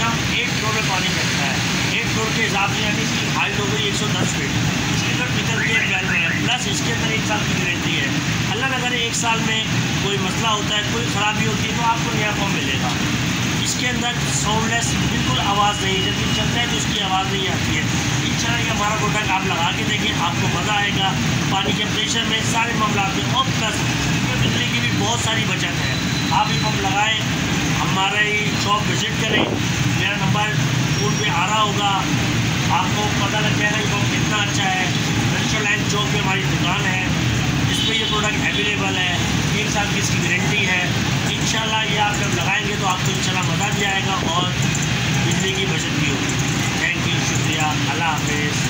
Minimum 1 floor में पानी लगता है। 1 फ्लोर के हिसाब से यानी इसकी हाइट हो गई 110 फीट। इसके अंदर निकल के बैल है, प्लस इसके अंदर 1 साल की गारंटी है। अल्लाह अगर 1 साल में कोई मसला होता है, कोई ख़राबी होती है तो आपको नया फॉर्म मिलेगा। इसके अंदर साउंडलेस बिल्कुल आवाज़ नहीं है, जब ये चलता है तो इसकी आवाज़ नहीं आती है। इंशाल्लाह ये हमारा प्रोडक्ट आप लगा के देखें, आपको मज़ा आएगा। पानी के प्रेशर में सारे मामला में और प्लस इसमें बिजली की भी बहुत सारी बचत है। आप ये पंप लगाएँ, हमारे शॉप विज़िट करें, मेरा नंबर फोन पे आ रहा होगा, आपको पता लग जाएगा ये पंप कितना अच्छा है। नेशनल लाइन चौक पे हमारी दुकान है, इस पर ये प्रोडक्ट अवेलेबल है। 1 साल की इसकी गारंटी है। इंशाल्लाह ये आप जब लगाएंगे तो आपको इंशाल्लाह मज़ा भी आएगा और बिजली की बचत भी होगी। थैंक यू, शुक्रिया, अल्लाह हाफ़िज़।